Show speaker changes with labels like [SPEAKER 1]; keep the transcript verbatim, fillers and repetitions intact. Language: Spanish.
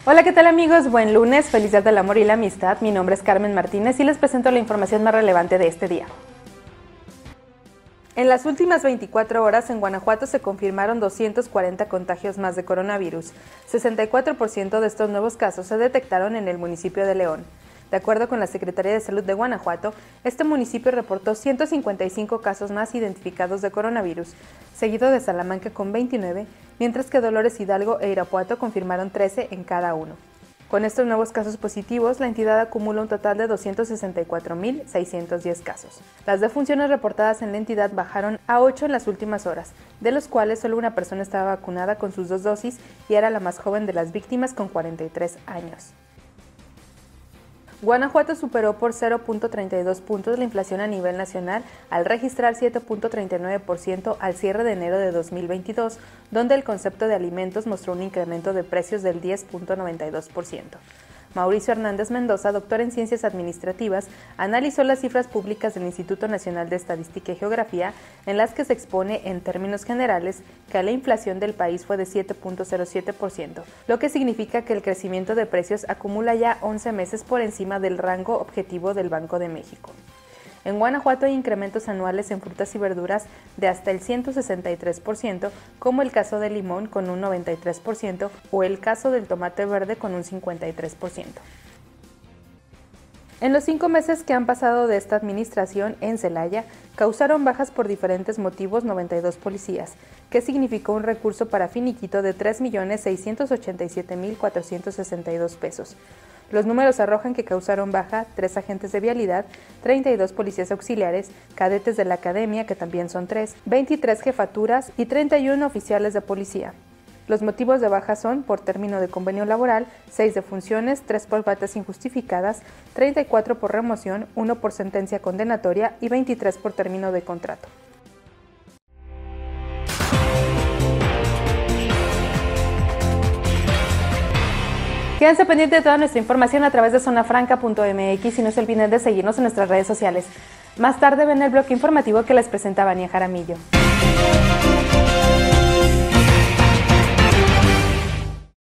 [SPEAKER 1] Hola, ¿qué tal amigos? Buen lunes, feliz día del amor y la amistad. Mi nombre es Carmen Martínez y les presento la información más relevante de este día. En las últimas veinticuatro horas en Guanajuato se confirmaron doscientos cuarenta contagios más de coronavirus. sesenta y cuatro por ciento de estos nuevos casos se detectaron en el municipio de León. De acuerdo con la Secretaría de Salud de Guanajuato, este municipio reportó ciento cincuenta y cinco casos más identificados de coronavirus, seguido de Salamanca con veintinueve, mientras que Dolores Hidalgo e Irapuato confirmaron trece en cada uno. Con estos nuevos casos positivos, la entidad acumula un total de doscientos sesenta y cuatro mil seiscientos diez casos. Las defunciones reportadas en la entidad bajaron a ocho en las últimas horas, de los cuales solo una persona estaba vacunada con sus dos dosis y era la más joven de las víctimas con cuarenta y tres años. Guanajuato superó por cero punto treinta y dos puntos la inflación a nivel nacional al registrar siete punto treinta y nueve por ciento al cierre de enero de dos mil veintidós, donde el concepto de alimentos mostró un incremento de precios del diez punto noventa y dos por ciento. Mauricio Hernández Mendoza, doctor en Ciencias Administrativas, analizó las cifras públicas del Instituto Nacional de Estadística y Geografía, en las que se expone, en términos generales, que la inflación del país fue de siete punto cero siete por ciento, lo que significa que el crecimiento de precios acumula ya once meses por encima del rango objetivo del Banco de México. En Guanajuato hay incrementos anuales en frutas y verduras de hasta el ciento sesenta y tres por ciento, como el caso del limón con un noventa y tres por ciento o el caso del tomate verde con un cincuenta y tres por ciento. En los cinco meses que han pasado de esta administración en Celaya, causaron bajas por diferentes motivos noventa y dos policías, que significó un recurso para finiquito de tres millones seiscientos ochenta y siete mil cuatrocientos sesenta y dos pesos. Los números arrojan que causaron baja tres agentes de vialidad, treinta y dos policías auxiliares, cadetes de la academia, que también son tres, veintitrés jefaturas y treinta y uno oficiales de policía. Los motivos de baja son por término de convenio laboral, seis de funciones, tres por faltas injustificadas, treinta y cuatro por remoción, uno por sentencia condenatoria y veintitrés por término de contrato. Quédense pendientes de toda nuestra información a través de zona franca punto m x y no se olviden de seguirnos en nuestras redes sociales. Más tarde ven el bloque informativo que les presenta Vania Jaramillo.